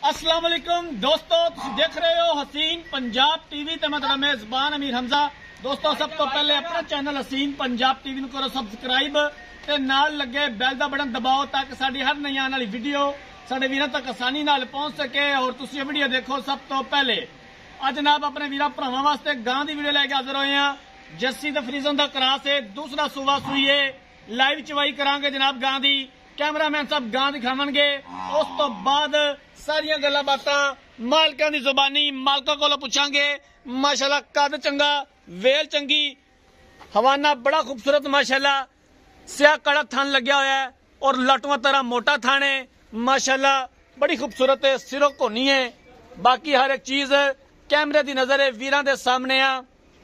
अस्सलाम वालेकुम दोस्तों, तुम देख रहे हो हसीन पंजाब टीवी ते मैं तेरा मेजबान अमीर हमजा। दोस्तों सब तो पहले अपना चैनल हसीन पंजाब टीवी को करो सबसक्राइब ते नाल लगे बैल दा बटन दबाओ ताकि साडी हर नई आने वाली वीडियो साडे वीरां तक आसानी नाल पहुंच सके और तुसीं वीडियो देखो सब तो पहले। अज जनाब अपने वीरां भरावां वास्ते गां दी वीडियो लैके हाजिर होए हां। जस्सी ते फ्रीजन दा क्रास है, दूसरा सूबा सूईए लाइव चवाई करांगे जनाब गां दी। कैमरामैन साहब गां दिखावणगे, उस तो बाद सारियां गल्लां बातां मालकां दी जुबानी मालकां कोलों पुछांगे। माशाल्लाह कद चंगा, वेल चंगी, हवाना बड़ा खूबसूरत माशाल्लाह, स्याह कड़ा थान लग्या होया है और लटुआ तरह मोटा थान है माशाल्लाह, बड़ी खूबसूरत है, सिरों कोनी है। बाकी हर एक चीज कैमरे दी नजर है वीरां दे सामने आ।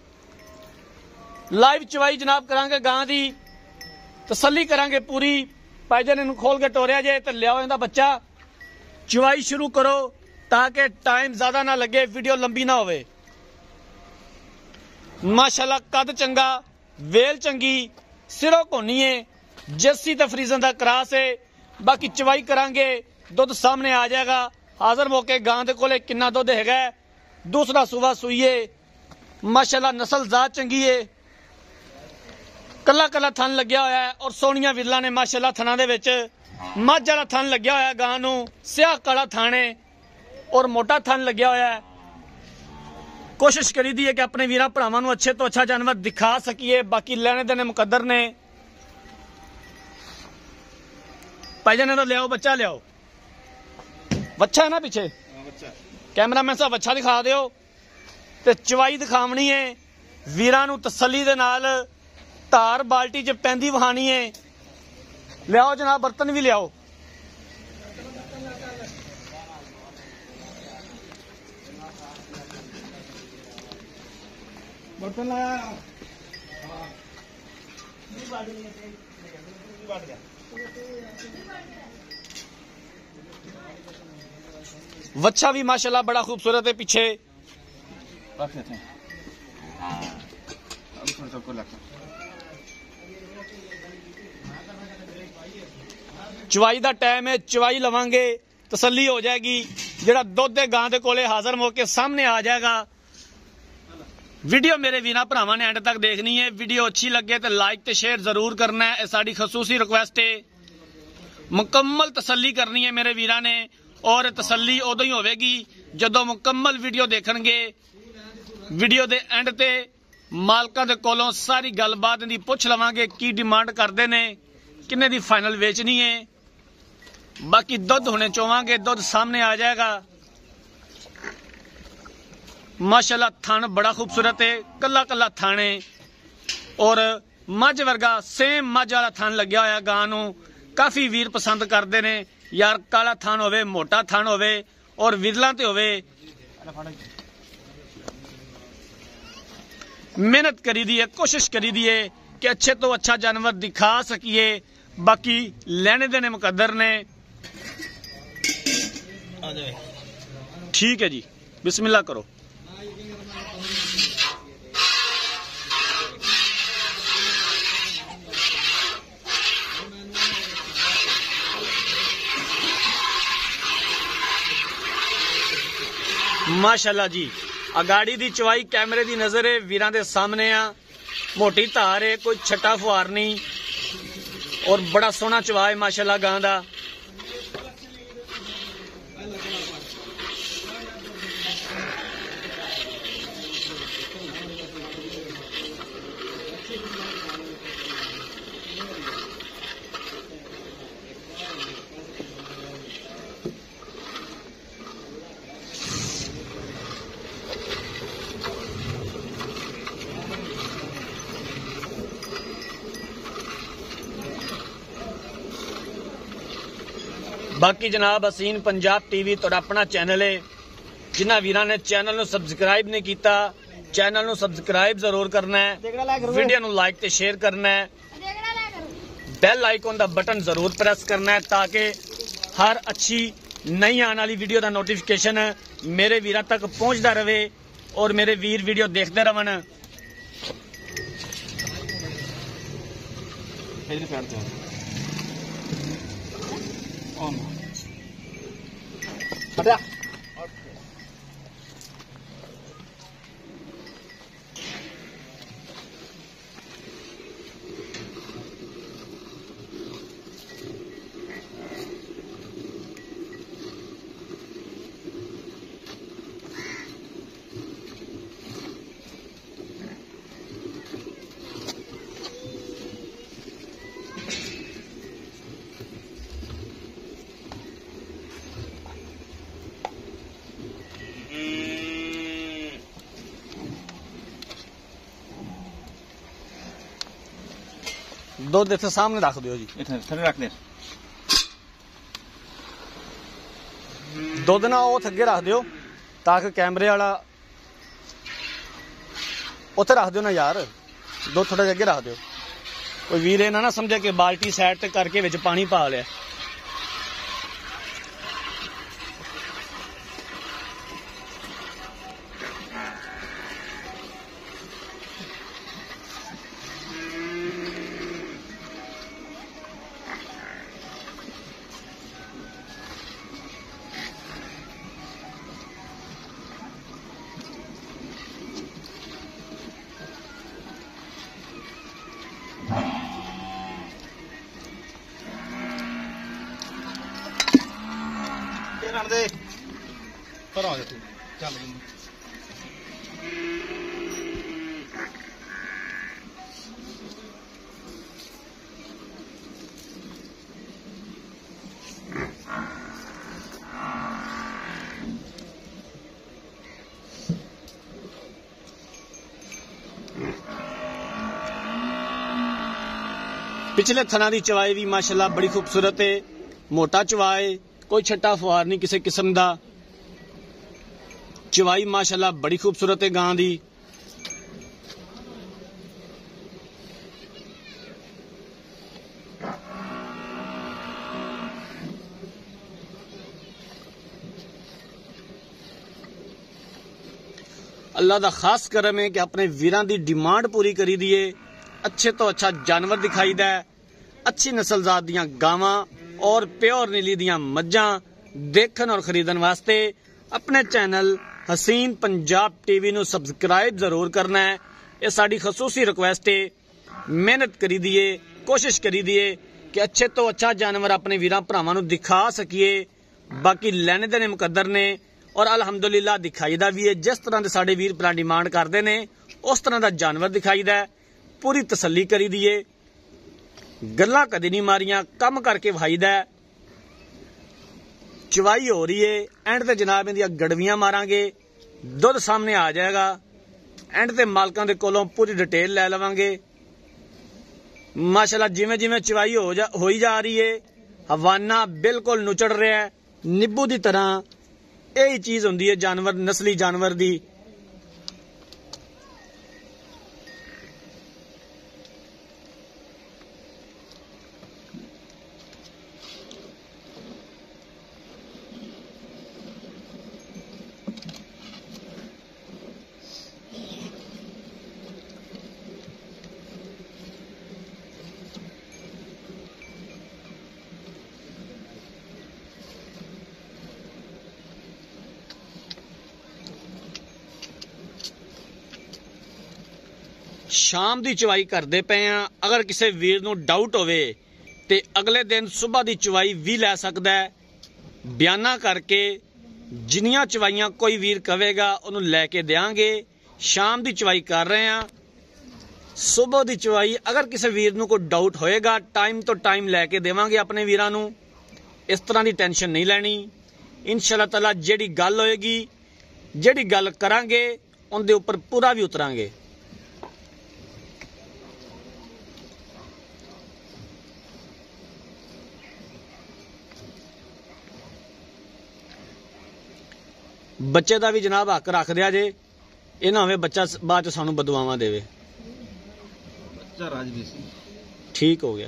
लाइव चवाई जनाब करांगे गां दी, तसल्ली करांगे पूरी। भाईजान इन्हू खोल के टोरिया जे तो लियाओ इहदा बच्चा, चवाई शुरू करो ताकि टाइम ज्यादा ना लगे, वीडियो लंबी ना होवे। माशाल्लाह कद चंगा, वेल चंगी, सिरों कोनी है, जस्सी ते फ्रीजन दा क्रास है। बाकी चवाई करांगे, दुध सामने आ जाएगा। हाजिर मौके गां दे कोले किन्ना दुध हैगा, दूसरा सूबा सूईए माशाल्लाह, नस्ल जात चंगी है, कला कला थन लग्या होया है और सोनिया विरला ने माशाल्लाह थना दे विच मझ वाला थन लग्या होया गां नू, स्याह काला थन है और मोटा थन लग्या होया है। कोशिश करी दी है कि अपने वीरां भरावां नू अच्छे तो अच्छा जानवर दिखा सकीए। बाकी लेने देने मुकद्दर ने। भाईजान तो लियाओ बच्चा, लियाओ बच्चा है ना पीछे, कैमरामैन साहब बच्चा दिखा दियो ते चवाई दिखावनी है वीरां नू तसल्ली दे नाल। धार बाल्टी च पैंदी वहानी है। लियाओ जनाब, बर्तन भी लियाओ। बर्तन लाया वच्छा भी माशाल्लाह बड़ा खूबसूरत है पीछे। चवाई का टाइम है, चवाई लवांगे तसल्ली हो जाएगी। जेड़ा दुध गां दे कोले हाजिर मौके सामने आ जाएगा। वीडियो मेरे वीरां भरावां ने एंड तक देखनी है। वीडियो अच्छी लगे तो लाइक ते शेयर जरूर करना है, साडी खसूसी रिक्वेस्ट है। मुकम्मल तसल्ली करनी है मेरे वीरां ने और तसल्ली उदों ही होवेगी जदों मुकम्मल वीडियो देखणगे। वीडियो दे एंड ते मालकां दे कोलों सारी गलबात दी पुछ लवांगे, की डिमांड करदे ने, किन्ने दी फाइनल वेचनी है। बाकी दुध होने चोवांगे, दुध सामने आ जाएगा। माशाल्लाह थान बड़ा खूबसूरत है, कला कला थान है और मझ वर्गा सेम मझ वाला थान लग्या होया गां नू। काफी वीर पसंद करते ने यार, काला थान होवे, मोटा थान होवे और विरला ते होवे। मेहनत करी दी है, कोशिश करी दी है कि अच्छे तो अच्छा जानवर दिखा सकिए। बाकी लेने देने मुकद्दर ने। ठीक है जी, बिस्मिल्लाह करो। माशाल्लाह जी, अगाड़ी दी चवाई कैमरे दी नजर है वीरां दे सामने आ। मोटी धार है, कोई छट्टा फुहार नहीं और बड़ा सोहना चवा है माशाल्लाह गां दा। बाकी जनाब हसीन पंजाब टीवी तो अपना चैनल है। जिन्होंने वीरां ने चैनल नू सबसक्राइब नहीं किया, चैनल नू सबसक्राइब जरूर करना है, वीडियो नू लाइक ते शेयर करना है, बेल आइकॉन दा बटन जरूर प्रेस करना है ताकि हर अच्छी नई आने वाली वीडियो का नोटिफिकेशन मेरे वीरां तक पहुंचता रहे और मेरे वीर वीडियो देखते रहन। On. दुध इत्थे सामने रख दियो जी, इत्थे थल्ले रख दे। दुध ना वो अगे रख दियो ताकि कैमरे वाला उत्थे रख दियो ना यार, दुध थोड़ा अगे रख दियो। कोई वीर ना समझे कि बाल्टी साइड ते करके विच पानी पा लिया। दे पर आ जा तू चल। पिछले थना की चवाई भी माशाल्लाह बड़ी खूबसूरत है, मोटा चवा है, कोई छट्टा फुहार नहीं किसी किस्म का। चवाई माशाल्लाह बड़ी खूबसूरत है गां दी। अल्लाह दा खास करम है कि अपने वीरां दी डिमांड पूरी करी दी है। अच्छे तो अच्छा जानवर दिखाई दा, अच्छी नस्लजात दियां गावां और प्योर नीली दियां मज्जां देखन और खरीदन वास्ते अपने चैनल हसीन पंजाब टीवी नू सबसक्राइब जरूर करना है। ये साडी खसूसी रिक्वेस्ट है। मेहनत करी दिए, कोशिश करी दिए कि अच्छे तो अच्छा जानवर अपने वीरां भरावां नू दिखा सकीए। बाकी लैने देने मुकद्दर ने और अलहमदुलिल्लाह दिखाईदा भी है। जिस तरह के साडे वीर भरा डिमांड करते ने उस तरह का जानवर दिखाईदा है। पूरी तसल्ली करी दी है, गल्लां कदी नहीं मारियां, कम करके वहाईदा है। चवाई हो रही है, एंड ते जनाब इंदियां गड़वियां मारांगे, दुध सामने आ जाएगा। एंड ते मालकां दे कोलों पूरी डिटेल लै लवांगे। माशाल्लाह जिवें जिवें चवाई होई जा रही है, हवाना बिल्कुल नुचड़ रहा है निब्बू की तरह। यही चीज होंदी है जानवर, नस्ली जानवर दी। शाम की चवाई करते पे हैं। अगर किसी वीर नू डाउट होवे ते अगले दिन सुबह की चवाई भी लै सकदा है। बयाना करके जिन्नियां चवाइयां कोई वीर कहेगा उन्होंने लैके देंगे। शाम की चवाई कर रहे हैं, सुबह की चवाई अगर किसी वीर नू कोई डाउट होएगा टाइम तो टाइम लैके देवांगे अपने वीरां नू। इस तरह की टेंशन नहीं लैनी। इंशाअल्लाह ताला जिहड़ी गल होएगी, जिहड़ी गल करांगे उनके उपर पूरा भी उतरांगे। बच्चे का भी जनाब हक रख दिया जे, ये ना होवे बच्चा बाद च सानू बदुआवां देवे। बच्चा राजवीर सिंह ठीक हो गया।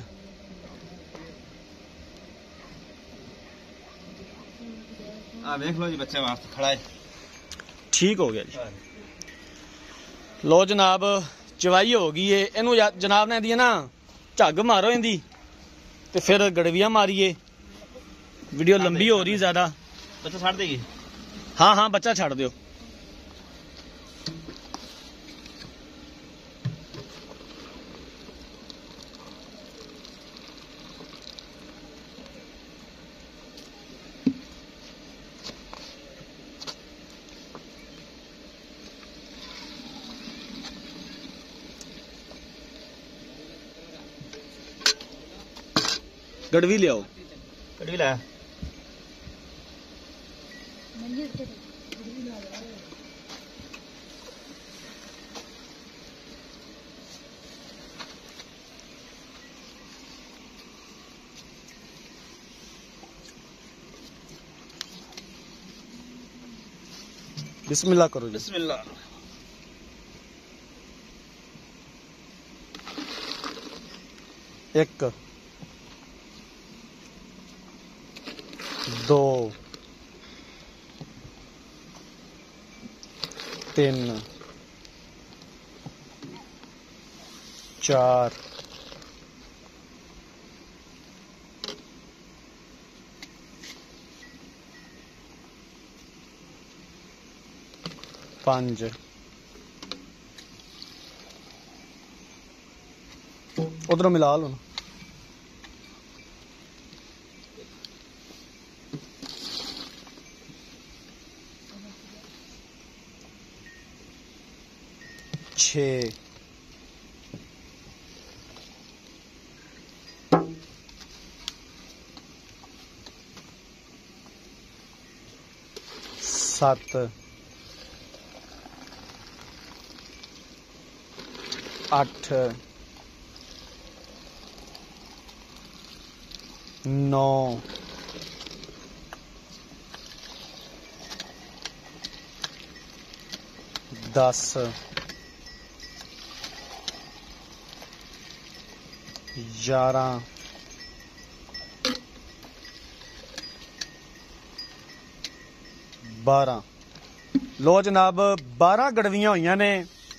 देख लो जी बच्चे वास्ते खड़ा है। ठीक हो गया जी। लो जनाब चवाई हो गई है। इनू जनाब ने दी ना झग मारो इनदी ते फिर गड़वियां मारिए। वीडियो लंबी हो रही ज्यादा। बच्चा छाड़ देगी। हाँ हाँ बच्चा छड़ दियो। गड़वी ले आओ। गड़वी लाया। बिस्मिल्लाह करो जी। बिस्मिल्लाह। एक, दो, तीन, चार, पांच, उधरों मिला लो ना। छः, सात, आठ, नौ, 10, 11, 12। लो जनाब 12 गड़वियां होईयां ने।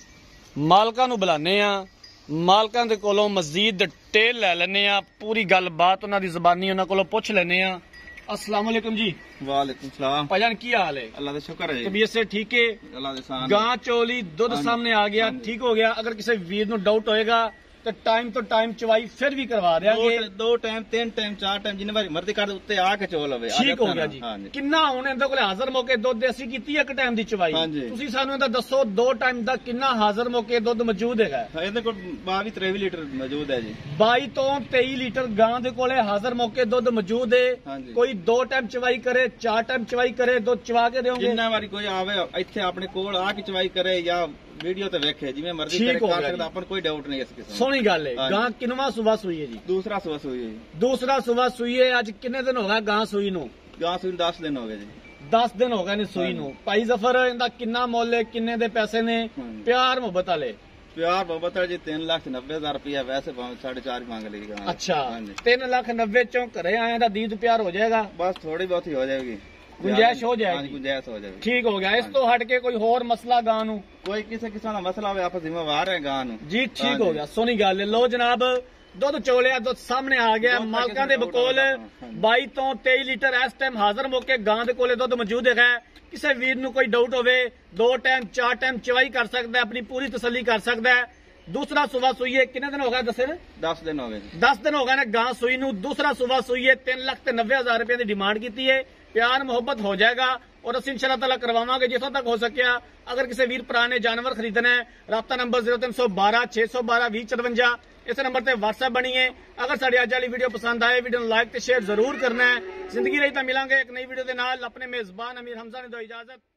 मालकां नूं बुलाने आ, मालकां दे कोलों मजीद डिटेल लै लैने आ, पूरी गलबात उन्हां दी ज़बानी उन्हां कोलों पुछ लैने आ। अस्सलाम वालेकुम जी। वालेकुम सलाम। भाईजान की हाल है? अल्लाह का शुक्र है। तबीयत से ठीक है? अल्लाह दे शान। गां चोली दुध सामने आ गया, ठीक हो गया। अगर किसी वीर नूं डाउट होएगा तो टाइम चवाई फिर भी करवा देंगे। दो टाइम, तीन टाइम, चार टाइम, जिन्ने बारी मर्जी कर उत्ते आके चोल होवे। ठीक हो गया जी। किन्ना हुण इहदे कोल हाज़र मौके दुध देसी कीती है, एक टाइम दी चवाई। तुसीं सानूं इहदा दसो, दो टाइम दा किन्ना हाज़र मौके दुध मौजूद है? इहदे कोल 22-23 लीटर मौजूद है जी। 22 तो 23 लीटर गां दे कोले हाज़र मौके दुध मौजूद है। कोई दो टाइम चवाई करे, चार टाइम चवाई करे, दुध चवा के देओगे? जिन्ना बारी कोई आवे इत्थे अपने कोल आके चवाई करे या वीडियो ते वेखे, जिवें मर्जी करे कर सकदा, अपन कोई डाउट नहीं इस किस्म। सोहनी गल है। गां किनवा सुबह सुई है जी? दूसरा सुबह सुई है जी। दूसरा सुबह सुई है। अज किन्ने दिन हो गए गां सुई नूं? गां सुई 10 दिन हो गए जी। 10 दिन हो गए ने सुई नूं। भाई जफर इहदा किन्ना मुੱਲ है, किन्ने दे पैसे ने? प्यार मोहब्बत वाले? प्यार मोहब्बत है जी 3,90,000 रुपया, वैसे 4.5 मांग ली गां। अच्छा, 3,90,000 चों घरे आए दा दीद प्यार हो जाएगा? बस थोड़ी बहुत ही हो जाएगी, गुंजाइश हो जाएगी। गुंजाइश हो जाएगी। ठीक हो गया। इस तो हट के कोई होर मसला गां नूं? कोई किसी किसान का मसला हो, आप जिम्मेवार है गां नूं जी। ठीक हो गया, सोहनी गल है। लो जनाब दुध चोलिया, दुध सामने आ गया। मालकां दे बकोल 22 तो 23 लीटर इस टाइम हाज़र मौके गां दे कोले दुध मौजूद है। किसी वीर नूं कोई डाउट होवे, दो टाइम, चार टाइम चवाई कर सकदा है, अपनी पूरी तसल्ली कर सकदा है। दूसरा सुबह सुई है। कितने दिन हो गए दसे? 10 दिन हो गए। 10 दिन हो गए ने गां सुई नूं। दूसरा सुबह सुई है। 3,90,000 रुपए की डिमांड की है। प्यार मोहब्बत हो जाएगा और असीं इंशाअल्लाह ताला करवावांगे जिथों तक हो सकिया। अगर किसी वीर भरा ने जानवर खरीदना है, राब्ता नंबर 0312 612 2054 इस नंबर से व्हाट्सएप बनी है। अगर साड़ी अज वाली वीडियो पसंद आए, वीडियो लाइक ते शेयर जरूर करना है। जिंदगी रही तो मिलांगे एक नई वीडियो के नाल। अपने मेजबान अमीर हमजा ने दो इजाजत।